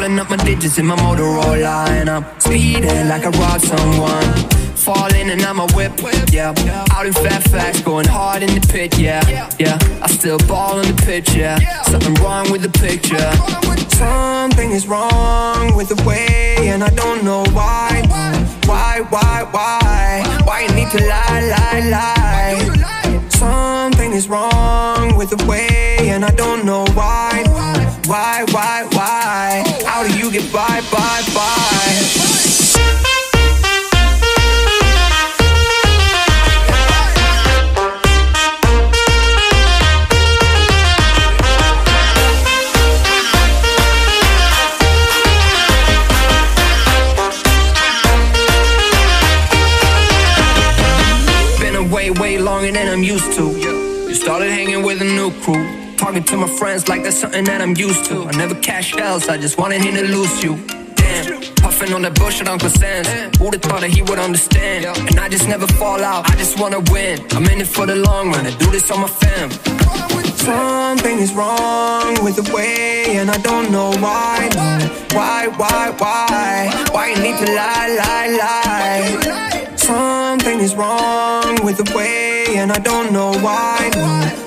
calling up my digits in my Motorola, and I'm speeding like I robbed someone. Falling and I'm a whip, yeah. Out in Fairfax, going hard in the pit, yeah. I still ball on the pitch, yeah. Something wrong with the picture. Something is wrong with the way, and I don't know why. Why you need to lie? Something is wrong with the way, and I don't know why. Why? How do you get by? Way longer than I'm used to. You started hanging with a new crew, talking to my friends like that's something that I'm used to. I never cash else, I just wanted him to lose you. Damn, puffing on that bullshit Uncle Sam's. Who'da thought that he would understand? And I just never fall out, I just wanna win. I'm in it for the long run, I do this on my fam. Something is wrong with the way, and I don't know why. Why you need to lie? Something is wrong with the way, and I don't know why.